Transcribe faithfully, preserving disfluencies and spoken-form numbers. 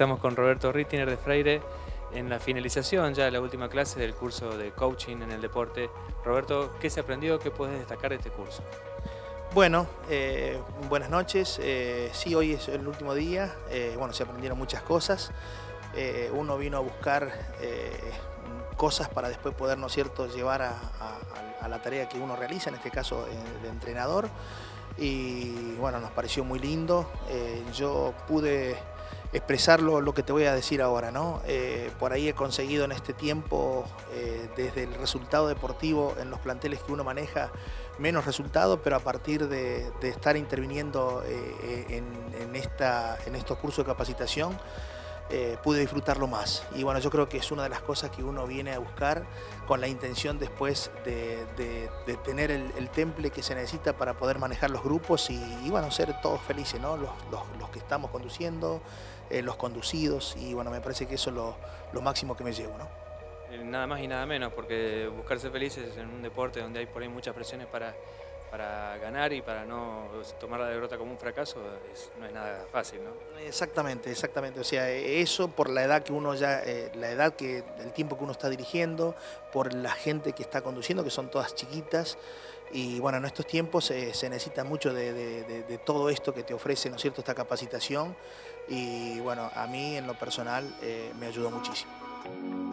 Estamos con Roberto Rittiner de Freire en la finalización ya de la última clase del curso de coaching en el deporte. Roberto, ¿qué se aprendió? ¿Qué puedes destacar de este curso? Bueno, eh, buenas noches. Eh, sí, hoy es el último día. Eh, bueno, se aprendieron muchas cosas. Eh, uno vino a buscar eh, cosas para después poder, ¿no es cierto?, llevar a, a, a la tarea que uno realiza, en este caso eh, de entrenador. Y bueno, nos pareció muy lindo. Eh, yo pude expresar lo, lo que te voy a decir ahora, ¿no? Eh, por ahí he conseguido en este tiempo, eh, desde el resultado deportivo en los planteles que uno maneja, menos resultados, pero a partir de, de estar interviniendo eh, en, en, esta, en estos cursos de capacitación, Eh, pude disfrutarlo más. Y bueno, yo creo que es una de las cosas que uno viene a buscar con la intención después de, de, de tener el, el temple que se necesita para poder manejar los grupos y, y bueno, ser todos felices, ¿no? Los, los, los que estamos conduciendo, eh, los conducidos, y bueno, me parece que eso es lo, lo máximo que me llevo, ¿no? Nada más y nada menos, porque buscarse felices en un deporte donde hay por ahí muchas presiones para, para ganar y para no tomar la derrota como un fracaso, es, no es nada fácil, ¿no? Exactamente, exactamente. O sea, eso por la edad que uno ya, eh, la edad que, el tiempo que uno está dirigiendo, por la gente que está conduciendo, que son todas chiquitas. Y bueno, en estos tiempos eh, se necesita mucho de, de, de, de todo esto que te ofrece, ¿no es cierto?, esta capacitación. Y bueno, a mí en lo personal eh, me ayudó muchísimo.